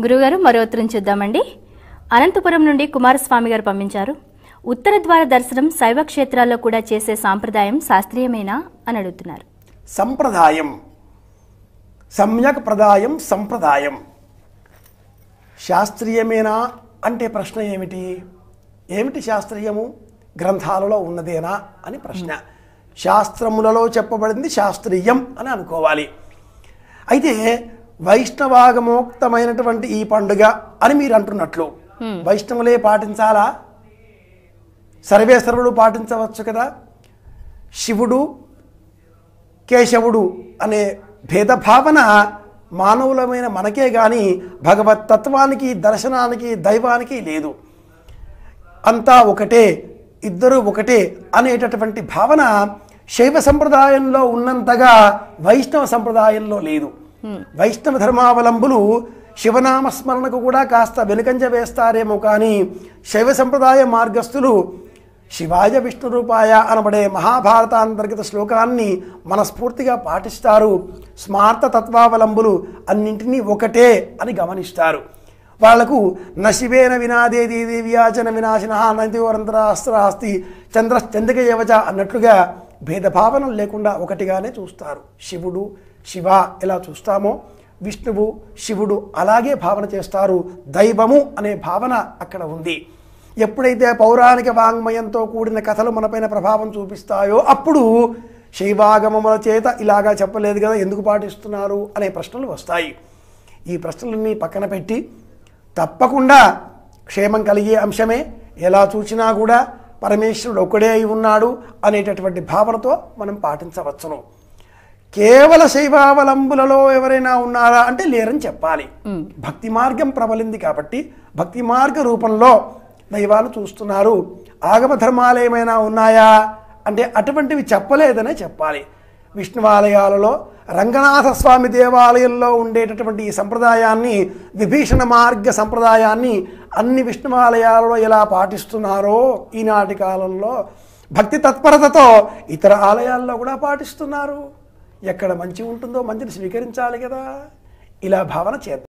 గురుగారు మరో ఉత్తరం చూద్దామండి. అనంతపురం నుండి కుమారస్వామి గారు పంపించారు. ఉత్తర ద్వార దర్శనం శైవ క్షేత్రాల్లో కూడా చేసే సాంప్రదాయం శాస్త్రీయమేనా అని అడుగుతున్నారు. సంప్రదాయం సమ్యక్ ప్రదాయం సంప్రదాయం శాస్త్రీయమేనా అంటే ప్రశ్న ఏమిటి? ఏమిటి శాస్త్రీయము? గ్రంథాలలో ఉన్నదేనా అని ప్రశ్న. శాస్త్రములలో చెప్పబడింది శాస్త్రీయం అని అనుకోవాలి. అయితే వైష్ణవాగమోక్తమైనటువంటి ఈ పండుగ అని మీరు అంటున్నట్లు వైష్ణవులే పాటించాలా? సర్వేశ్వరుడు పాటించవచ్చు కదా. శివుడు కేశవుడు అనే భేదభావన మానవులమైన మనకే గాని భగవత్ తత్వానికి, దర్శనానికి, దైవానికి లేదు. అంతా ఒకటే, ఇద్దరు ఒకటే అనేటటువంటి భావన శైవ సంప్రదాయంలో ఉన్నంతగా వైష్ణవ సంప్రదాయంలో లేదు. వైష్ణవ ధర్మావలంబులు శివనామస్మరణకు కూడా కాస్త వెనుకంజ వేస్తారేమో కానీ శైవ సంప్రదాయ మార్గస్థులు శివాయ విష్ణు రూపాయ అనబడే మహాభారతాంతర్గత శ్లోకాన్ని మనస్ఫూర్తిగా పాటిస్తారు. స్మార్త తత్వావలంబులు అన్నింటినీ ఒకటే అని గమనిస్తారు. వాళ్లకు నశివేన వినాదేది దేవ్యాచన వినాశిన నందివరంతరాస్త్రాస్తి చంద్రశ్చంద్రిక యవచ అన్నట్లుగా భేదభావన లేకుండా ఒకటిగానే చూస్తారు. శివుడు శివ ఎలా చూస్తామో విష్ణువు శివుడు అలాగే భావన చేస్తారు. దైవము అనే భావన అక్కడ ఉంది. ఎప్పుడైతే పౌరాణిక వాంగ్మయంతో కూడిన కథలు మనపైన ప్రభావం చూపిస్తాయో అప్పుడు శైవాగమముల చేత ఇలాగా చెప్పలేదు కదా, ఎందుకు పాటిస్తున్నారు అనే ప్రశ్నలు వస్తాయి. ఈ ప్రశ్నలన్నీ పక్కన పెట్టి తప్పకుండా క్షేమం కలిగే అంశమే, ఎలా చూసినా కూడా పరమేశ్వరుడు ఒక్కడే అయి ఉన్నాడు అనేటటువంటి భావనతో మనం పాటించవచ్చును. కేవల శైవావలంబులలో ఎవరైనా ఉన్నారా అంటే లేరని చెప్పాలి. భక్తి మార్గం ప్రబలింది కాబట్టి భక్తి మార్గ రూపంలో దైవాలు చూస్తున్నారు. ఆగమ ధర్మాలు ఏమైనా ఉన్నాయా అంటే అటువంటివి చెప్పలేదనే చెప్పాలి. విష్ణువాలయాలలో రంగనాథ స్వామి దేవాలయంలో ఉండేటటువంటి ఈ సంప్రదాయాన్ని, విభీషణ మార్గ సంప్రదాయాన్ని అన్ని విష్ణువాలయాలలో ఎలా పాటిస్తున్నారో ఈనాటి కాలంలో భక్తి తత్పరతతో ఇతర ఆలయాల్లో కూడా పాటిస్తున్నారు. ఎక్కడ మంచి ఉంటుందో మంచిని స్వీకరించాలి కదా. ఇలా భావన చేద్దాం.